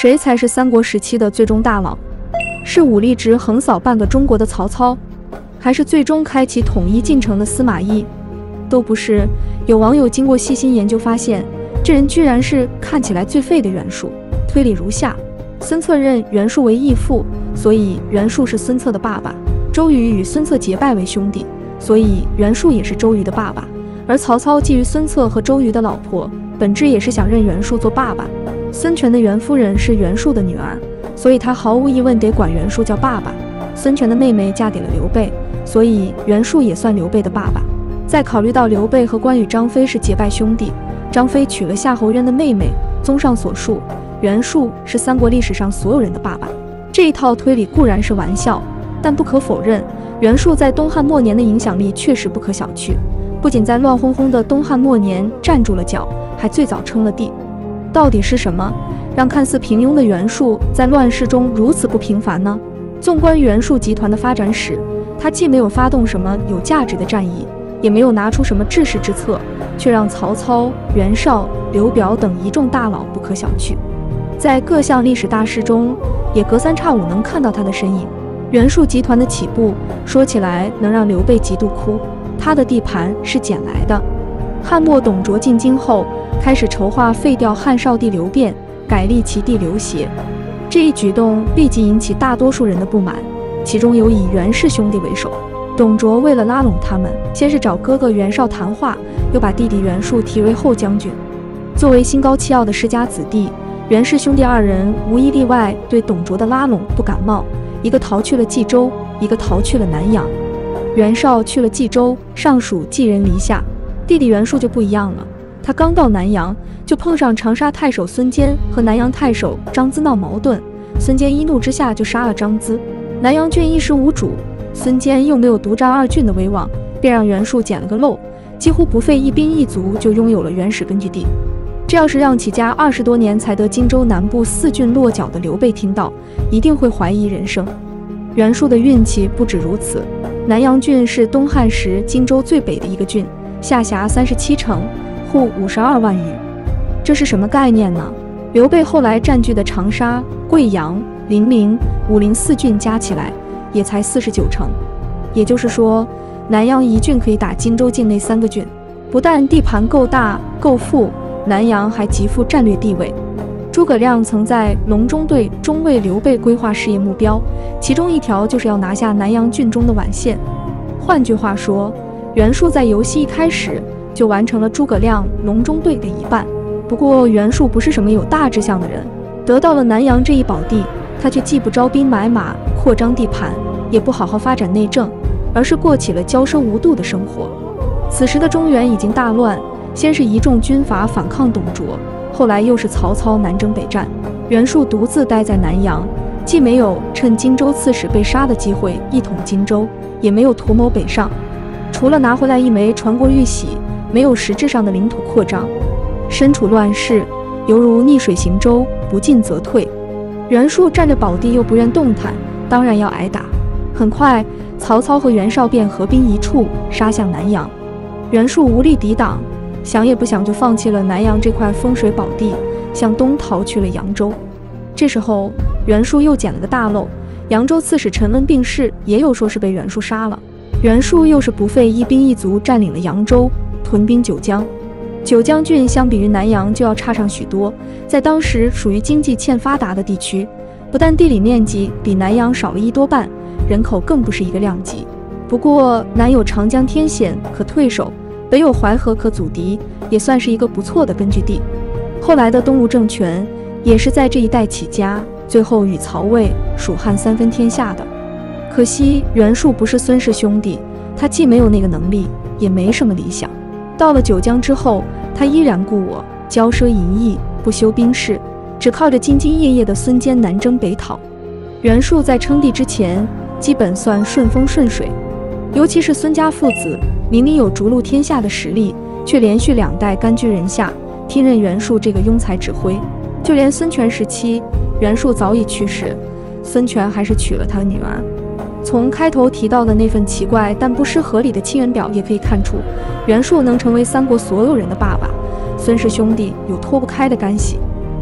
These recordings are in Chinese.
谁才是三国时期的最终大佬？是武力值横扫半个中国的曹操，还是最终开启统一进程的司马懿？都不是。有网友经过细心研究发现，这人居然是看起来最废的袁术。推理如下：孙策认袁术为义父，所以袁术是孙策的爸爸；周瑜与孙策结拜为兄弟，所以袁术也是周瑜的爸爸。而曹操觊觎孙策和周瑜的老婆，本质也是想认袁术做爸爸。孙权的袁夫人是袁术的女儿，所以他毫无疑问得管袁术叫爸爸。孙权的妹妹嫁给了刘备，所以袁术也算刘备的爸爸。再考虑到刘备和关羽、张飞是结拜兄弟，张飞娶了夏侯渊的妹妹，综上所述，袁术是三国历史上所有人的爸爸。这一套推理固然是玩笑，但不可否认，袁术在东汉末年的影响力确实不可小觑。不仅在乱哄哄的东汉末年站住了脚，还最早称了帝。到底是什么让看似平庸的袁术在乱世中如此不平凡呢？纵观袁术集团的发展史，他既没有发动什么有价值的战役，也没有拿出什么治世之策，却让曹操、袁绍、刘表等一众大佬不可小觑。在各项历史大事中，也隔三差五能看到他的身影。袁术集团的起步，说起来能让刘备极度哭。他的地盘是捡来的。汉末董卓进京后，开始筹划废掉汉少帝刘辩，改立其弟刘协。这一举动立即引起大多数人的不满，其中有以袁氏兄弟为首。董卓为了拉拢他们，先是找哥哥袁绍谈话，又把弟弟袁术提为后将军。作为心高气傲的世家子弟，袁氏兄弟二人无一例外对董卓的拉拢不感冒，一个逃去了冀州，一个逃去了南阳。袁绍去了冀州，尚属寄人篱下。弟弟袁术就不一样了，他刚到南阳，就碰上长沙太守孙坚和南阳太守张咨闹矛盾，孙坚一怒之下就杀了张咨。南阳郡一时无主，孙坚又没有独占二郡的威望，便让袁术捡了个漏，几乎不费一兵一卒就拥有了原始根据地。这要是让起家20多年才得荆州南部4郡落脚的刘备听到，一定会怀疑人生。袁术的运气不止如此，南阳郡是东汉时荆州最北的一个郡，下辖37城，户52万余。这是什么概念呢？刘备后来占据的长沙、贵阳、零陵、武陵4郡加起来也才49城，也就是说，南阳一郡可以打荆州境内3个郡。不但地盘够大够富，南阳还极富战略地位。诸葛亮曾在隆中对中为刘备规划事业目标，其中一条就是要拿下南阳郡中的宛县。换句话说，袁术在游戏一开始就完成了诸葛亮隆中对的一半。不过袁术不是什么有大志向的人，得到了南阳这一宝地，他却既不招兵买马扩张地盘，也不好好发展内政，而是过起了骄奢无度的生活。此时的中原已经大乱，先是一众军阀反抗董卓，后来又是曹操南征北战，袁术独自待在南阳，既没有趁荆州刺史被杀的机会一统荆州，也没有图谋北上，除了拿回来一枚传国玉玺，没有实质上的领土扩张。身处乱世，犹如逆水行舟，不进则退。袁术占着宝地又不愿动弹，当然要挨打。很快，曹操和袁绍便合兵一处，杀向南阳。袁术无力抵挡，想也不想就放弃了南阳这块风水宝地，向东逃去了扬州。这时候，袁术又捡了个大漏，扬州刺史陈温病逝，也有说是被袁术杀了。袁术又是不费一兵一卒占领了扬州，屯兵九江。九江郡相比于南阳就要差上许多，在当时属于经济欠发达的地区，不但地理面积比南阳少了1多半，人口更不是一个量级。不过南有长江天险可退守，北有淮河可阻敌，也算是一个不错的根据地。后来的东吴政权也是在这一带起家，最后与曹魏、蜀汉3分天下的。可惜袁术不是孙氏兄弟，他既没有那个能力，也没什么理想。到了九江之后，他依然故我，骄奢淫逸，不修兵事，只靠着兢兢业业的孙坚南征北讨。袁术在称帝之前，基本算顺风顺水，尤其是孙家父子，明明有逐鹿天下的实力，却连续2代甘居人下，听任袁术这个庸才指挥。就连孙权时期，袁术早已去世，孙权还是娶了他女儿。从开头提到的那份奇怪但不失合理的亲缘表也可以看出，袁术能成为三国所有人的爸爸，孙氏兄弟有脱不开的干系。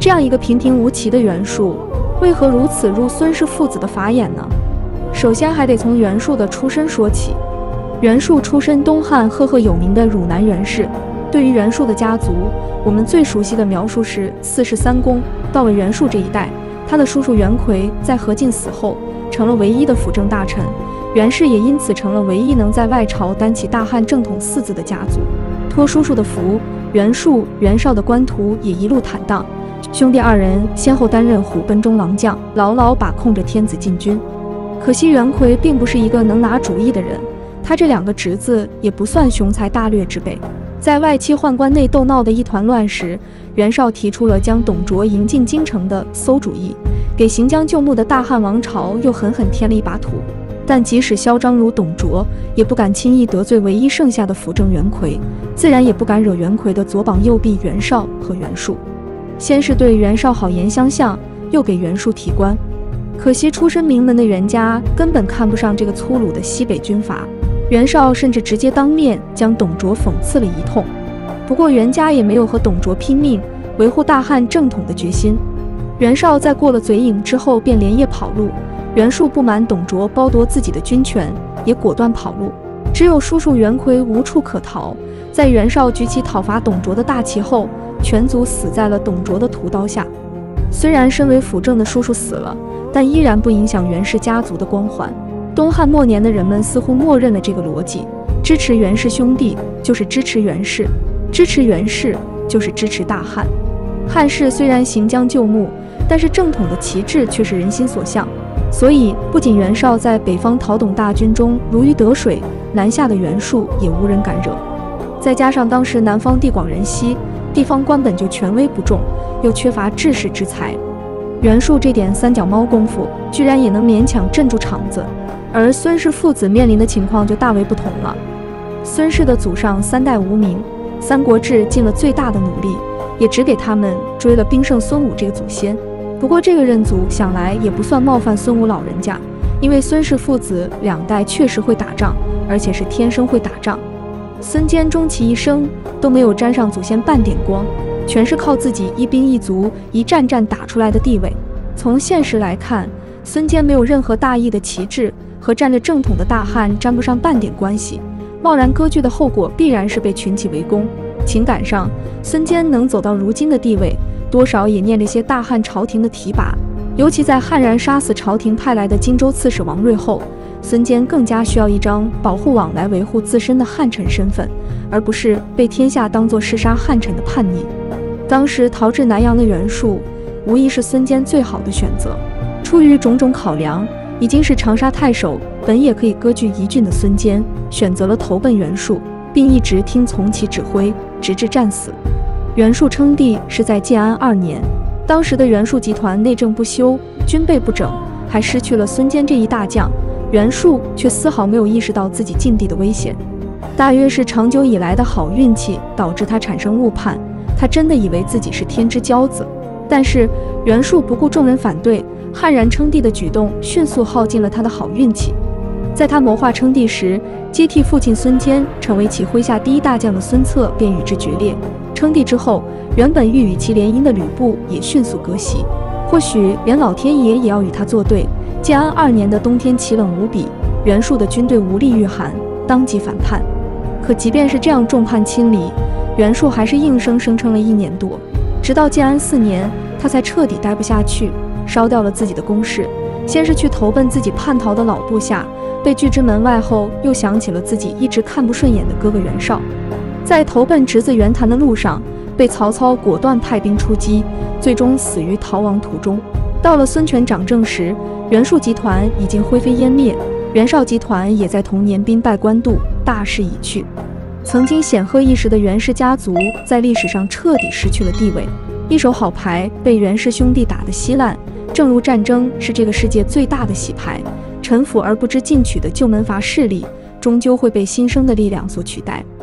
这样一个平平无奇的袁术，为何如此入孙氏父子的法眼呢？首先还得从袁术的出身说起。袁术出身东汉赫赫有名的汝南袁氏。对于袁术的家族，我们最熟悉的描述是四世三公。到了袁术这一代，他的叔叔袁奎在何进死后成了唯一的辅政大臣，袁氏也因此成了唯一能在外朝担起大汉正统四字的家族。托叔叔的福，袁术、袁绍的官途也一路坦荡，兄弟二人先后担任虎贲中郎将，牢牢把控着天子禁军。可惜袁奎并不是一个能拿主意的人，他这两个侄子也不算雄才大略之辈。在外戚宦官内斗闹得一团乱时，袁绍提出了将董卓迎进京城的馊主意，给行将就木的大汉王朝又狠狠添了一把土。但即使嚣张如董卓，也不敢轻易得罪唯一剩下的辅政袁奎，自然也不敢惹袁奎的左膀右臂袁绍和袁术。先是对袁绍好言相向，又给袁术提官。可惜出身名门的袁家根本看不上这个粗鲁的西北军阀，袁绍甚至直接当面将董卓讽刺了一通。不过袁家也没有和董卓拼命维护大汉正统的决心。袁绍在过了嘴瘾之后便连夜跑路，袁术不满董卓剥夺自己的军权，也果断跑路。只有叔叔袁奎无处可逃，在袁绍举起讨伐董卓的大旗后，全族死在了董卓的屠刀下。虽然身为辅政的叔叔死了，但依然不影响袁氏家族的光环。东汉末年的人们似乎默认了这个逻辑：支持袁氏兄弟就是支持袁氏，支持袁氏就是支持大汉。汉室虽然行将就木，但是正统的旗帜却是人心所向。所以，不仅袁绍在北方讨董大军中如鱼得水，南下的袁术也无人敢惹。再加上当时南方地广人稀，地方官本就权威不重，又缺乏治世之才，袁术这点三脚猫功夫，居然也能勉强镇住场子。而孙氏父子面临的情况就大为不同了。孙氏的祖上三代无名，《三国志》尽了最大的努力，也只给他们追了兵圣孙武这个祖先。不过这个认祖想来也不算冒犯孙武老人家，因为孙氏父子两代确实会打仗，而且是天生会打仗。孙坚终其一生都没有沾上祖先半点光，全是靠自己一兵一卒一战战打出来的地位。从现实来看，孙坚没有任何大义的旗帜，和站着正统的大汉沾不上半点关系，贸然割据的后果必然是被群起围攻。情感上，孙坚能走到如今的地位，多少也念了些大汉朝廷的提拔。尤其在悍然杀死朝廷派来的荆州刺史王睿后，孙坚更加需要一张保护网来维护自身的汉臣身份，而不是被天下当作弑杀汉臣的叛逆。当时逃至南阳的袁术，无疑是孙坚最好的选择。出于种种考量，已经是长沙太守，本也可以割据一郡的孙坚，选择了投奔袁术，并一直听从其指挥，直至战死。袁术称帝是在建安2年，当时的袁术集团内政不修，军备不整，还失去了孙坚这一大将。袁术却丝毫没有意识到自己境地的危险，大约是长久以来的好运气导致他产生误判，他真的以为自己是天之骄子。但是袁术不顾众人反对，悍然称帝的举动迅速耗尽了他的好运气。在他谋划称帝时，接替父亲孙坚成为其麾下第一大将的孙策便与之决裂。称帝之后，原本欲与其联姻的吕布也迅速割席，或许连老天爷也要与他作对。建安2年的冬天凄冷无比，袁术的军队无力御寒，当即反叛。可即便是这样众叛亲离，袁术还是硬生生撑了1年多，直到建安4年，他才彻底待不下去，烧掉了自己的宫室。先是去投奔自己叛逃的老部下，被拒之门外后，又想起了自己一直看不顺眼的哥哥袁绍。在投奔侄子袁谭的路上，被曹操果断派兵出击，最终死于逃亡途中。到了孙权掌政时，袁术集团已经灰飞烟灭，袁绍集团也在同年兵败官渡，大势已去。曾经显赫一时的袁氏家族在历史上彻底失去了地位，一手好牌被袁氏兄弟打得稀烂。正如战争是这个世界最大的洗牌，臣服而不知进取的旧门阀势力，终究会被新生的力量所取代。